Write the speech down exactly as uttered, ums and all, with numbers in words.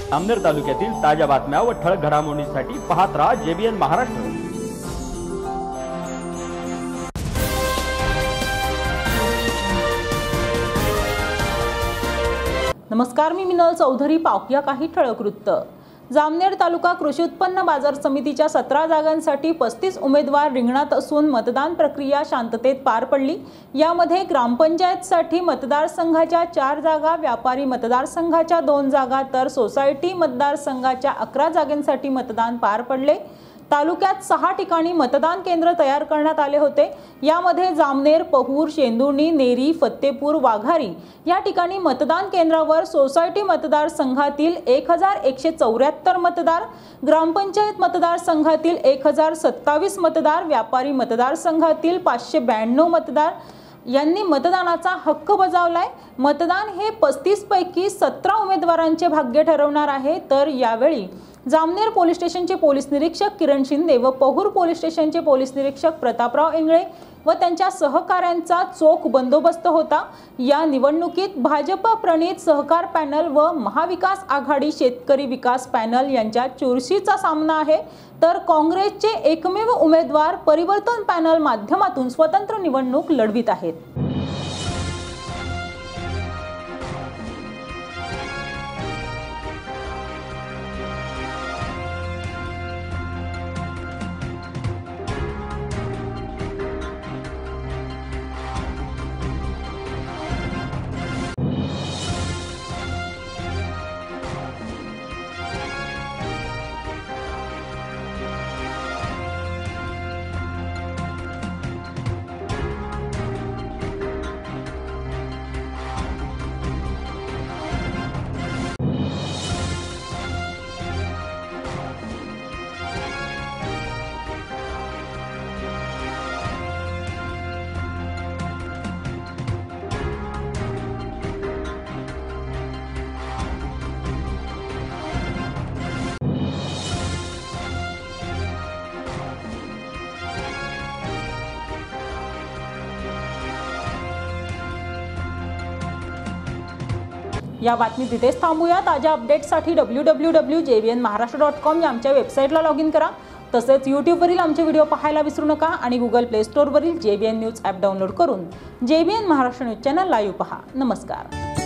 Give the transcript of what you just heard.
जामनेर तालुक्यातील ताज्या बातम्या व ठळक घडामोडींसाठी पाहत राहा जेबीएन महाराष्ट्र। नमस्कार, मी मिनल चौधरी। पाहूया काही ठळक वृत्त। जामनेर तालुका कृषी उत्पन्न बाजार समितीच्या सतरा जागांसाठी पस्तीस उमेदवार रिंगणात असून मतदान प्रक्रिया शांततेत पार पडली। यामध्ये ग्रामपंचायतसाठी मतदारसंघाच्या चार जागा, व्यापारी मतदारसंघाच्या दोन जागा तर सोसायटी मतदारसंघाच्या अकरा जागांसाठी मतदान पार पडले। तालुक्यात सहा ठिकाणी मतदान केंद्र तयार करण्यात आले होते। यामध्ये जामनेर, पहूर, शेंदुर्णी, नेरी, फत्तेपूर, वाघारी या ठिकाणी मतदान केंद्रावर सोसायटी मतदारसंघातील एक हजार एकशे चौऱ्याहत्तर मतदार, ग्रामपंचायत मतदारसंघातील एक हजार सत्तावीस मतदार, व्यापारी मतदारसंघातील पाचशे ब्याण्णव मतदार यांनी मतदानाचा हक्क बजावलाय। मतदान हे पस्तीस पैकी सतरा उमेदवारांचे भाग्य ठरवणार आहे। तर यावेळी जामनेर पोलीस स्टेशनचे पोलीस निरीक्षक किरण शिंदे व पहूर पोलीस स्टेशनचे पोलीस निरीक्षक प्रतापराव इंगळे व त्यांच्या सहकाऱ्यांचा चोख बंदोबस्त होता। या निवडणुकीत भाजप प्रणित सहकार पॅनल व महाविकास आघाडी शेतकरी विकास पॅनल यांच्या चुरशीचा सामना आहे, तर काँग्रेसचे एकमेव उमेदवार परिवर्तन पॅनल माध्यमातून स्वतंत्र निवडणूक लढवित आहेत। या बातमीत इथेच थांबूया। ताज्या अपडेट्ससाठी W W W dot J B N Maharashtra dot com या आमच्या वेबसाईटला लॉग इन करा। तसेच यूट्यूबवरील आमचे व्हिडिओ पाहायला विसरू नका आणि गुगल प्ले स्टोअरवरील J B N news app download करून J B N Maharashtra news channel live पहा। नमस्कार।